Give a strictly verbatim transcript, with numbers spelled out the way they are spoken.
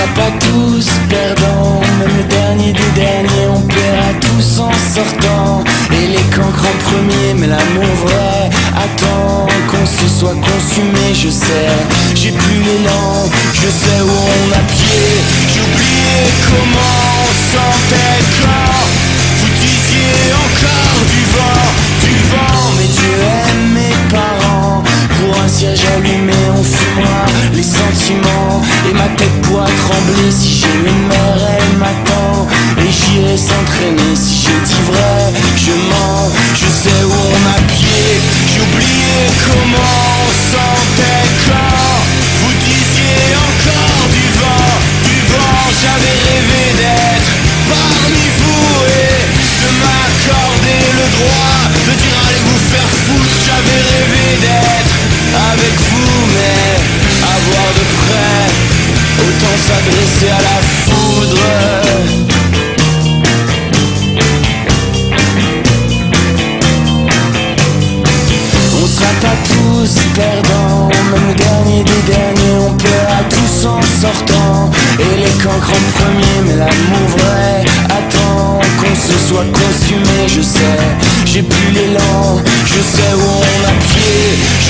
sera pas tous perdants, même le dernier des derniers, on paiera tous en sortant. Et les cancres en premier, mais l'amour vrai attend qu'on se soit consumé. Je sais, j'ai plus l'élan, je sais où on a pied. J'ai oublié comment on sentait quand vous disiez encore du vent, du vent. Mais Dieu aime mes parents, pour un siège allumé on fumera les sentiments. Et ma tête pourra trembler si j'ai une mère, elle m'attend. Et j'irai s'entraîner si j'ai dit vrai, je mens. Je sais où on a pied, j'ai oublié comment on sentait quand vous disiez encore du vent, du vent. J'avais rêvé d'être parmi vous et de m'accorder le droit de dire allez vous faire foutre. J'avais rêvé d'être avec vous, mais à voir de près, autant s'adresser à la foudre. On sera pas tous perdants, même le dernier des derniers, on paiera tous en sortant. Et les cancres en premier, mais l'amour vrai attend qu'on se soit consumé. Je sais, j'ai plus l'élan, je sais où on a pied.